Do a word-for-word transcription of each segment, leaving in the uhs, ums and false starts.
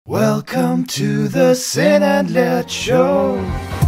Welcome to the Sin and Let Show.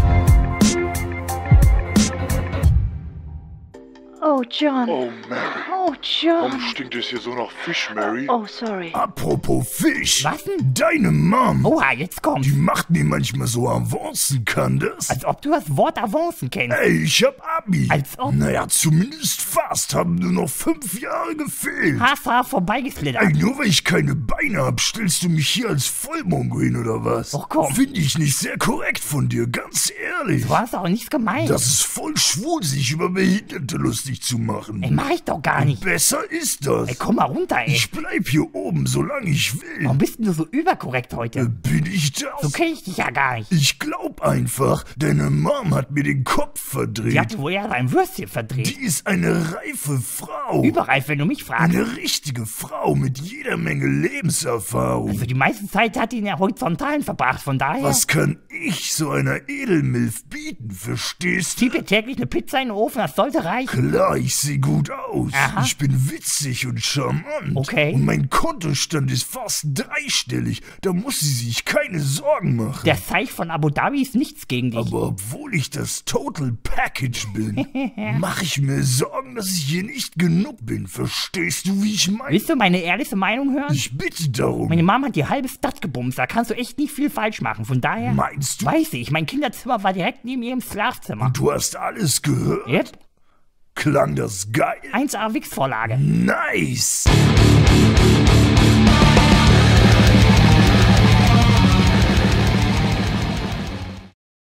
Oh, John. Oh, Mary. Oh, John. Warum stinkt es hier so nach Fisch, Mary? Oh, sorry. Apropos Fisch. Was denn? Deine Mom. Oha, jetzt kommt's. Die macht mir manchmal so Avancen, kann das? Als ob du das Wort Avancen kennst. Ey, ich hab Abi. Als ob. Naja, zumindest fast. Haben nur noch fünf Jahre gefehlt. Haarfahr vorbeigesplittert. Ey, nur weil ich keine Beine hab, stellst du mich hier als Vollmongo hin, oder was? Och, komm. Finde ich nicht sehr korrekt von dir, ganz ehrlich. Du hast auch nichts gemeint. Das ist voll schwul, sich über Behinderte lustig zu machen. Ey, mach ich doch gar nicht. Besser ist das. Ey, komm mal runter, ey. Ich bleib hier oben, solange ich will. Warum bist denn du so überkorrekt Äh, heute? Bin ich das? So kenn ich dich ja gar nicht. Ich glaub einfach, deine Mom hat mir den Kopf verdreht. Die hat wohl eher ein Würstchen verdreht. Die ist eine reife Frau. Überreif, wenn du mich fragst. Eine richtige Frau mit jeder Menge Lebenserfahrung. Also die meiste Zeit hat die in der Horizontalen verbracht, von daher... Was kann ich so einer Edelmilf bieten, verstehst du? Schieb ihr täglich eine Pizza in den Ofen, das sollte reichen. Klar, ich sehe gut aus. Aha. Ich bin witzig und charmant. Okay. Und mein Kontostand ist fast dreistellig. Da muss sie sich keine Sorgen machen. Der Zeich von Abu Dhabi ist nichts gegen dich. Aber obwohl ich das Total Package bin, mache ich mir Sorgen, dass ich hier nicht genug bin. Verstehst du, wie ich meine? Willst du meine ehrliche Meinung hören? Ich bitte darum. Meine Mom hat die halbe Stadt gebumst, da kannst du echt nicht viel falsch machen. Von daher... Meinst du? Weiß ich, mein Kinderzimmer war direkt neben ihrem Schlafzimmer. Du hast alles gehört? Yep, Klang das geil? eins A Wix-Vorlage. Nice!